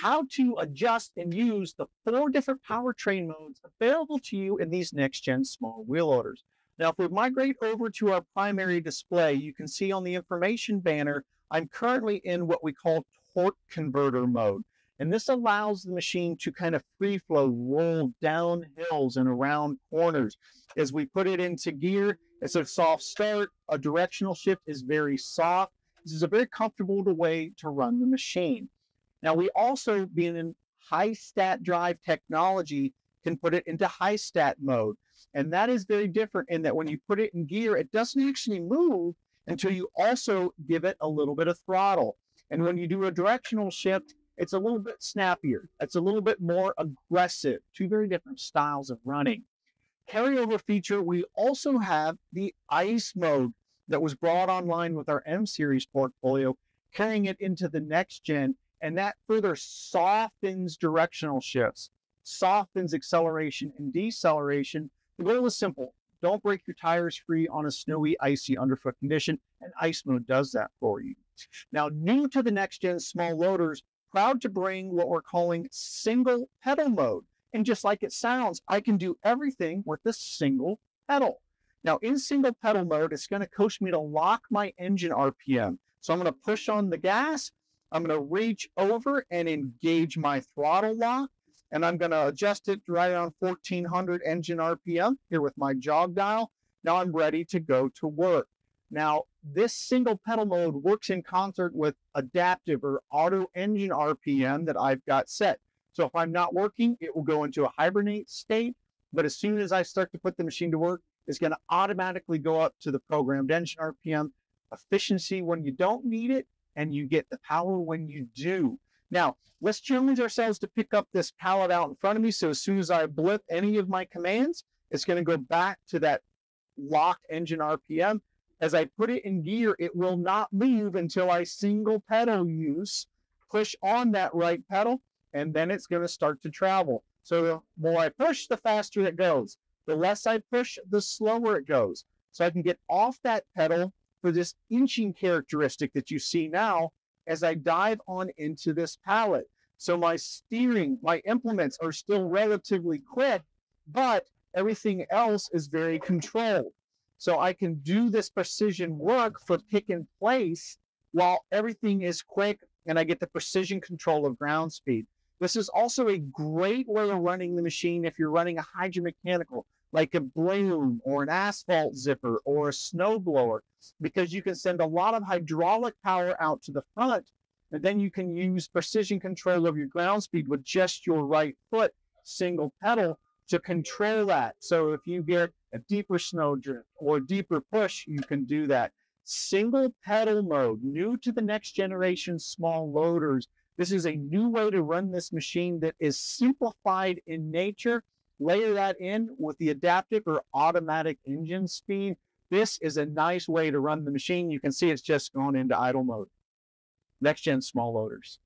how to adjust and use the 4 different powertrain modes available to you in these next-gen small wheel loaders. Now, if we migrate over to our primary display, you can see on the information banner, I'm currently in what we call torque converter mode. And this allows the machine to kind of free flow, roll down hills and around corners. As we put it into gear, it's a soft start. A directional shift is very soft. This is a very comfortable way to run the machine. Now, we also, being in high stat drive technology, can put it into high stat mode. And that is very different in that when you put it in gear, it doesn't actually move until you also give it a little bit of throttle. And when you do a directional shift, it's a little bit snappier. It's a little bit more aggressive. 2 very different styles of running. Carryover feature, we also have the ICE mode that was brought online with our M series portfolio, carrying it into the next gen, and that further softens directional shifts, softens acceleration and deceleration. The goal is simple. Don't break your tires free on a snowy, icy underfoot condition, and ICE mode does that for you. Now, new to the next-gen small loaders, proud to bring what we're calling single pedal mode. And just like it sounds, I can do everything with a single pedal. Now, in single pedal mode, it's going to coach me to lock my engine RPM. So I'm going to push on the gas. I'm going to reach over and engage my throttle lock. And I'm going to adjust it right around 1400 engine RPM here with my jog dial. Now I'm ready to go to work. Now, this single pedal mode works in concert with adaptive or auto engine RPM that I've got set. So if I'm not working, it will go into a hibernate state. But as soon as I start to put the machine to work, it's going to automatically go up to the programmed engine RPM, efficiency when you don't need it, and you get the power when you do. Now, let's challenge ourselves to pick up this pallet out in front of me. So as soon as I blip any of my commands, it's going to go back to that locked engine RPM. As I put it in gear, it will not move until I single pedal use, push on that right pedal, and then it's going to start to travel. So the more I push, the faster it goes. The less I push, the slower it goes. So I can get off that pedal for this inching characteristic that you see now as I dive on into this pallet. So my steering, my implements are still relatively quick, but everything else is very controlled. So I can do this precision work for pick and place while everything is quick and I get the precision control of ground speed. This is also a great way of running the machine if you're running a hydromechanical, like a broom or an asphalt zipper or a snow blower, because you can send a lot of hydraulic power out to the front, and then you can use precision control of your ground speed with just your right foot, single pedal, to control that. So if you get a deeper snow drift or a deeper push, you can do that. Single pedal mode, new to the next generation small loaders. This is a new way to run this machine that is simplified in nature. Layer that in with the adaptive or automatic engine speed. This is a nice way to run the machine. You can see it's just gone into idle mode. Next gen small loaders.